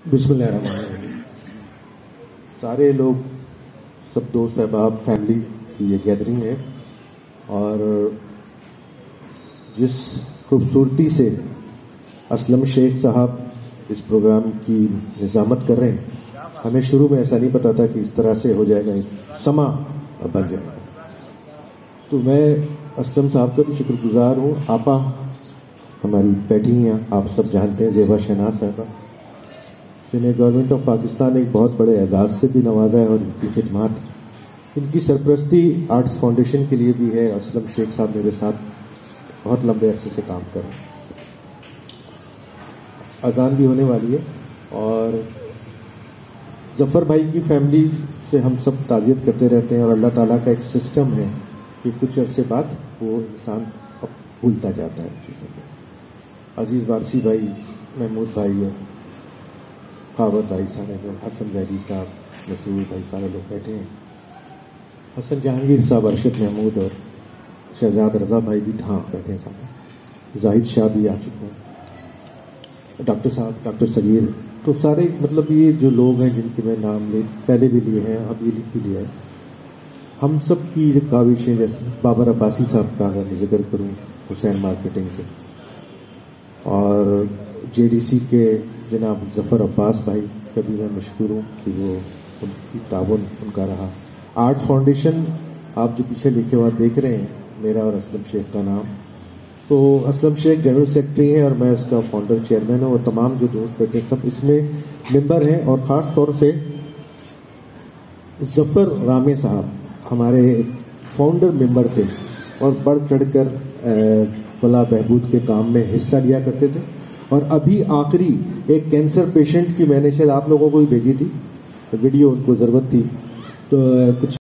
بسم اللہ الرحمن الرحیم. سارے لوگ، سب دوست احباب، فیملی کی یہ گیدرنگ ہے، اور جس خوبصورتی سے اسلم شیخ صاحب اس پروگرام کی نظامت کر رہے ہیں، ہمیں شروع میں ایسا نہیں پتا تھا کہ اس طرح سے ہو جائے گا، سما بن جائے گا. تو میں اسلم صاحب کا بھی شکر گزار ہوں. آپا ہماری بیٹھی ہیں، آپ سب جانتے ہیں، زیبا شہناز صاحبہ، جنہیں گورنمنٹ آف پاکستان ایک بہت بڑے اعزاز سے بھی نوازا ہے، اور ان کی خدمات، ان کی سرپرستی آرٹس فاؤنڈیشن کے لیے بھی ہے. اسلم شیخ صاحب میرے ساتھ بہت لمبے عرصے سے کام کر رہے ہیں. اذان بھی ہونے والی ہے، اور ظفر بھائی کی فیملی سے ہم سب تعزیت کرتے رہتے ہیں، اور اللہ تعالیٰ کا ایک سسٹم ہے کہ کچھ عرصے بعد وہ انسان بھولتا جاتا ہے چیزوں کو. عزیز وارسی بھائی، محمود بھائی، خاور بھائی، سارے لوگ، حسن زیدی صاحب، مسعود بھائی، سارے لوگ بیٹھے ہیں. حسن جہانگیر صاحب، ارشد محمود اور شہزاد رضا بھائی بھی بیٹھے ہیں سامنے. زاہد شاہ بھی آ چکے ہیں، ڈاکٹر صاحب، ڈاکٹر صغیر. تو سارے مطلب یہ جو لوگ ہیں جن کے میں نام پہلے بھی لیے ہیں، اب یہ لکھ بھی لیا ہے. ہم سب کی کاوشیں، جیسے بابر عباسی صاحب کا اگر میں ذکر کروں، حسین مارکیٹنگ کے، اور جے ڈی سی کے جناب ظفر عباس بھائی کا بھی میں مشکور ہوں کہ وہ ان کی تعاون ان کا رہا. آرٹ فاؤنڈیشن آپ جو پیچھے لکھے ہوا دیکھ رہے ہیں، میرا اور اسلم شیخ کا نام. تو اسلم شیخ جنرل سیکرٹری ہیں، اور میں اس کا فاؤنڈر چیئرمین ہوں، اور تمام جو دوست بیٹھے سب اس میں ممبر ہیں. اور خاص طور سے ظفر رامے صاحب ہمارے فاؤنڈر ممبر تھے، اور بڑھ چڑھ کر فلاح بہبود کے کام میں حصہ لیا کرتے تھے. اور ابھی آخری ایک کینسر پیشنٹ کی میں نے شاید آپ لوگوں کو ہی بھیجی تھی ویڈیو، ان کو ضرورت تھی تو کچھ